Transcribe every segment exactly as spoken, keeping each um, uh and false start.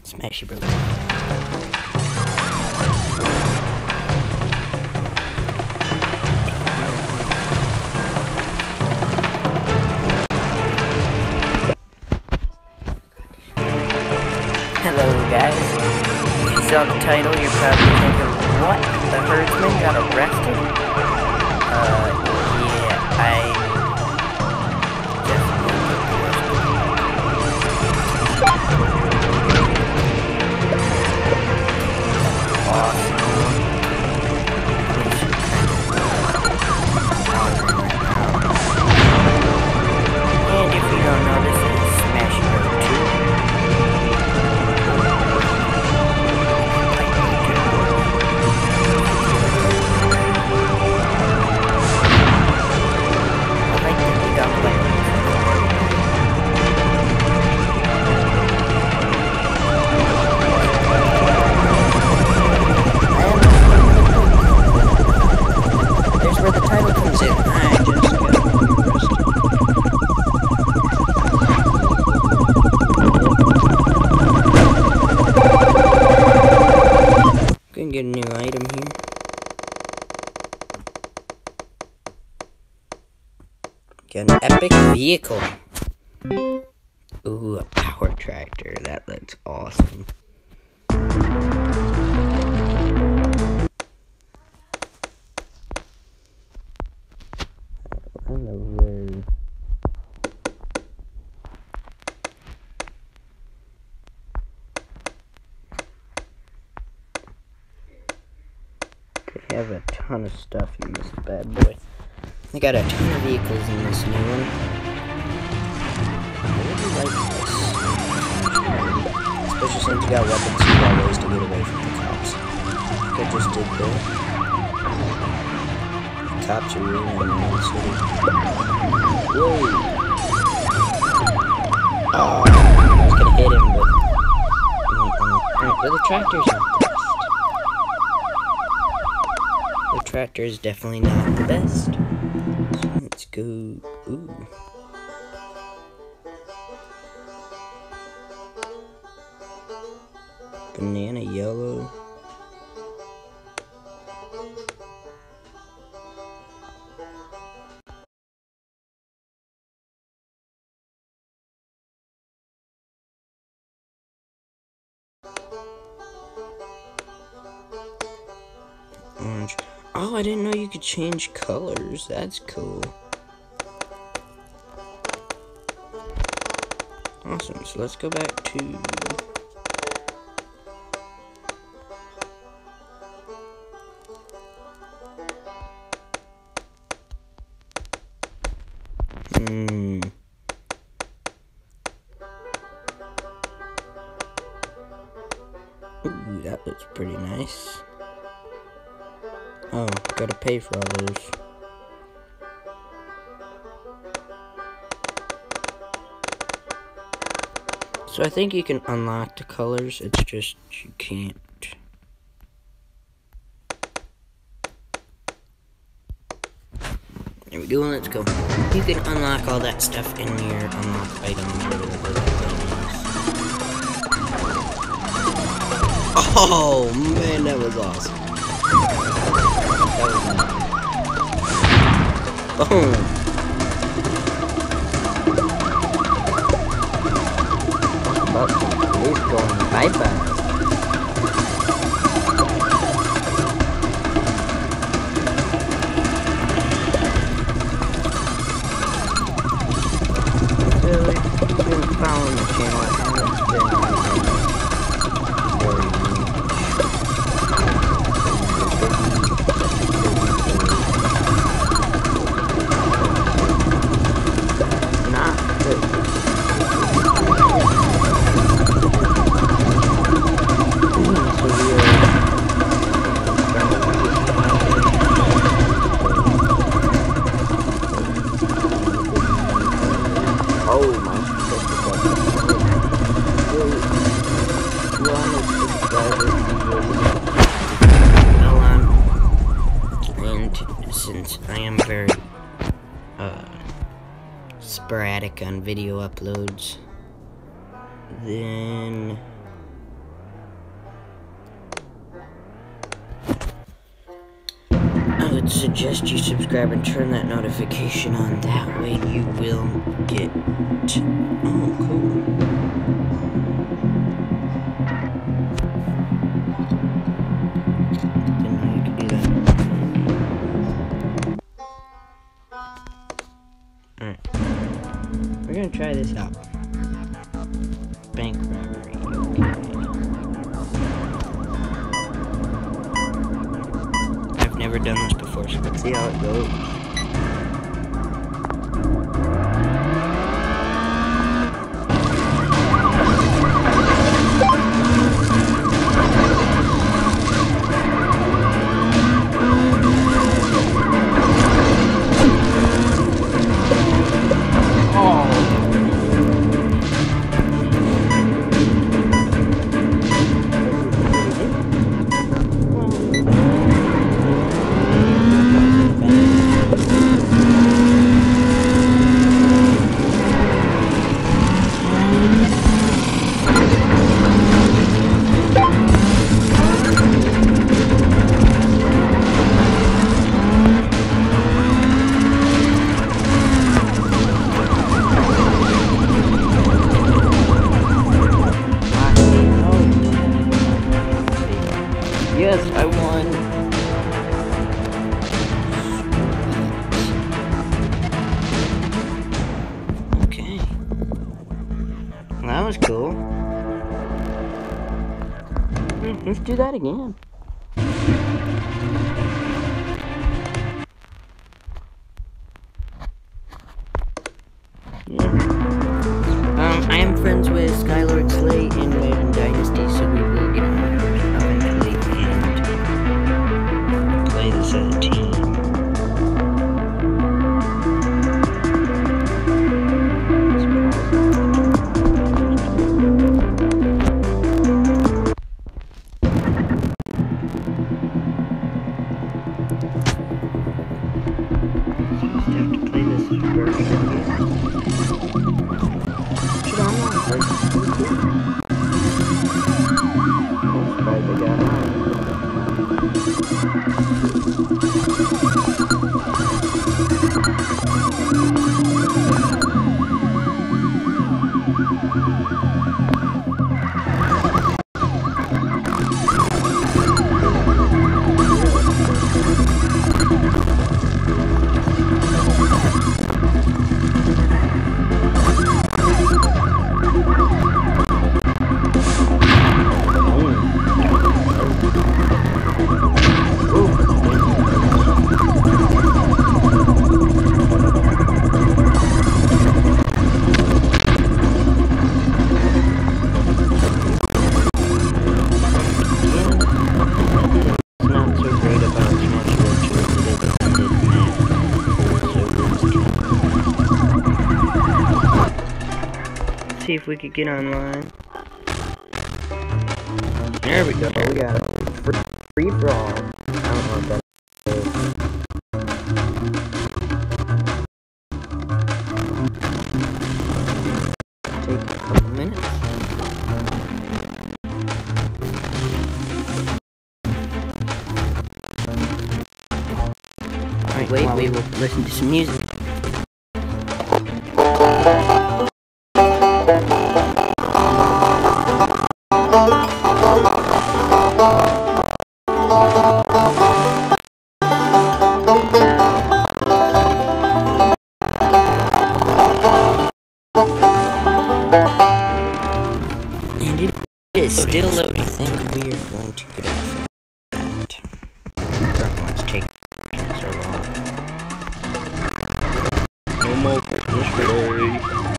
Smashy Bros. Hello guys. If you saw the title, you're probably thinking, what? The herdsman got arrested? Uh, yeah, I... And if you don't know, this is Smashy Bros two. I like that we got like there's where the title comes in. I just got Gonna get a new item here. Get an epic vehicle. Ooh, a power tractor. That looks awesome. I don't know where. They have a ton of stuff in this bad boy. They got a ton of vehicles in this new one. I really like this. Especially since you got weapons, you got ways to get away from the cops. Like I just did there. The cops are really in the city. Whoa! Oh, I was gonna hit him, but... Alright, but the tractor's not the best. The tractor is definitely not the best. So let's go. Ooh. Banana yellow. Orange. Oh, I didn't know you could change colors. That's cool. Awesome. So let's go back to... Hmm. Ooh, that looks pretty nice. Oh, gotta pay for all those. So I think you can unlock the colors, it's just you can't. There we go, let's go. You can unlock all that stuff in your unlock items or whatever that is. Oh man, that was awesome. Boom! But he's going bye-bye. Really? You've been following the channel. I haven't been on since I am very uh, sporadic on video uploads, then suggest you subscribe and turn that notification on. That way you will get... Oh, cool. Didn't know you could do that. Alright. We're gonna try this out. Bank robbery. Okay. I've never done this before, so let's see how it goes. Yes, I won. Okay. Well, that was cool. Hmm, let's do that again. Yeah. Um, I am friends with Skylord Slay in Raven Dynasty, so we will get on eventually and play this as a team. So we just have to play this version again. Should I not play this version? Let's try the guy. See if we could get online. There we go. We got it. Free, free for all. I don't know what that is. Take a couple minutes. Alright, wait, we will listen to some music. And it is still loading. I think we are going to get off that. Let's take so long. No more Christmas today.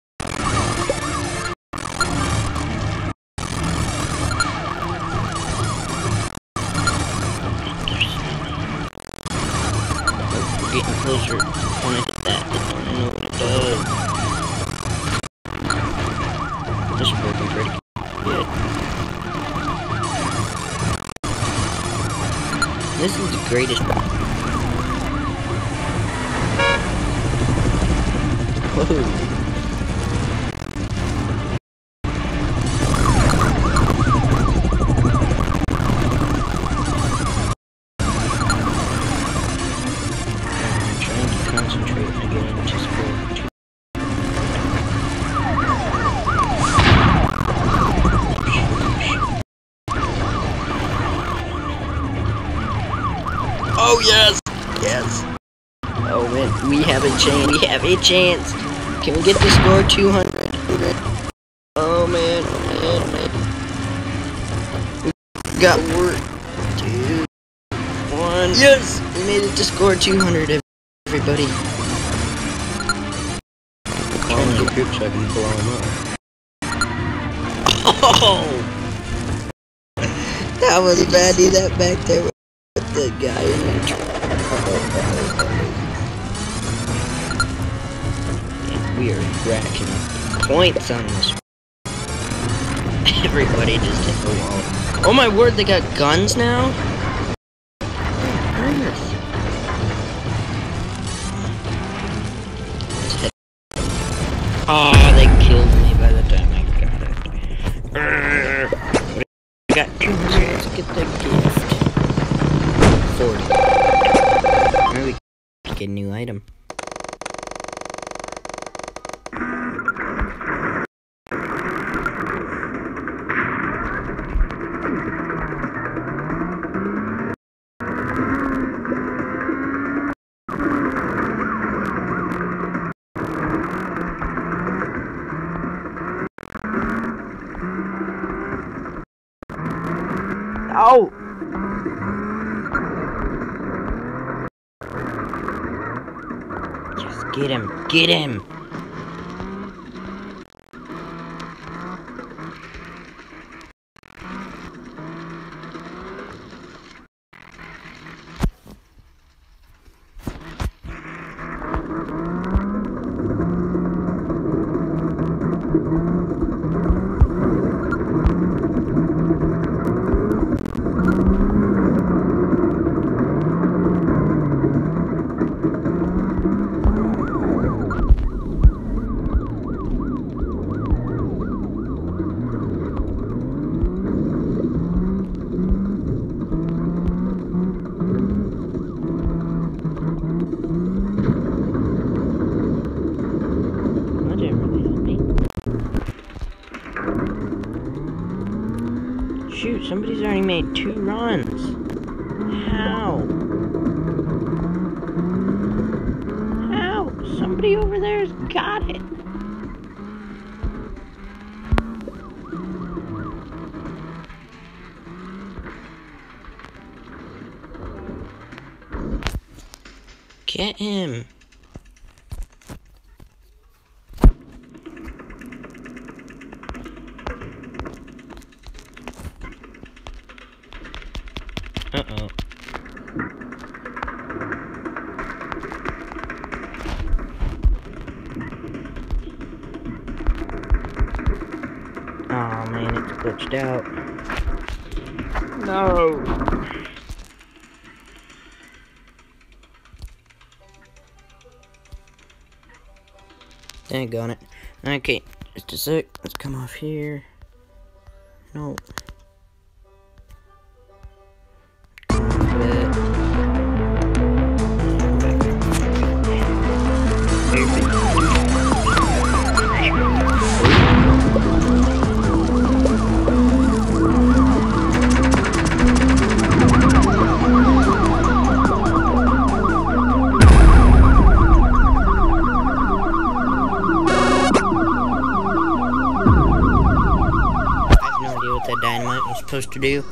We're getting closer. When I did that, I don't know what it does. This is working pretty good. This is the greatest. Whoa. Oh, yes! Yes. Oh, man, we have a chance. We have a chance. Can we get the score two hundred? Oh, man. Man, man. We got work. Two. One. Yes! We made it to score two hundred, everybody. Call in the group so I can blow him up. Oh! That was bad. Do that back there with the guy in the truck. Yeah, we are racking up points on this. Everybody just hit the wall. Oh my word, they got guns now? Oh, they killed me by the time I got it. I got two hundred. Let's get the gift. forty. Maybe we get a new item. Oh! Just get him! Get him! Shoot, somebody's already made two runs. How? How? Somebody over there's got it. Get him. Uh-oh. Oh man, it's glitched out. No. Dang on it. Okay, just a sec. Let's come off here. No. That dynamite was supposed to do.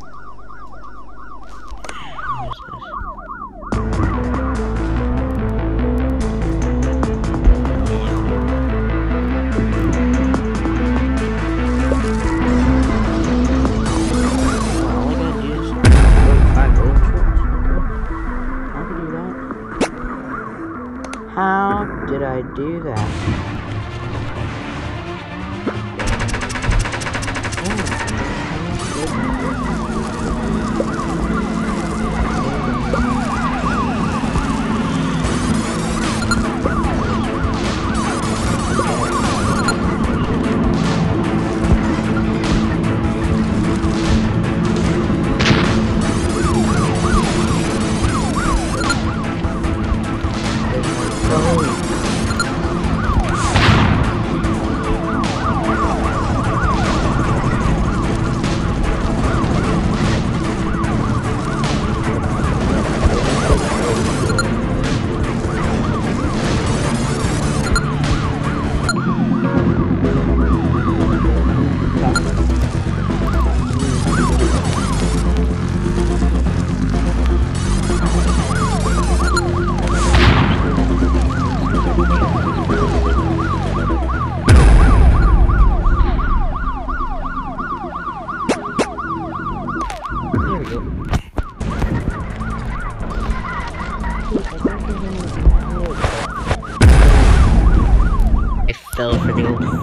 What is this? All I gotta do is go five ultras. I can do that. How did I do that?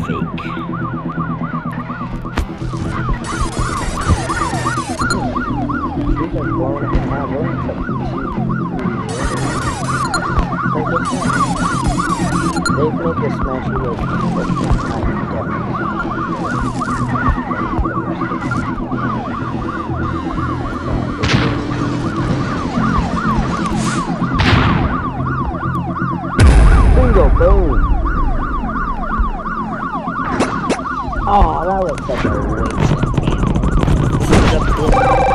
fake. These are blowing up my room. They make a smashy little bingo, boom! Oh, that was such a waste.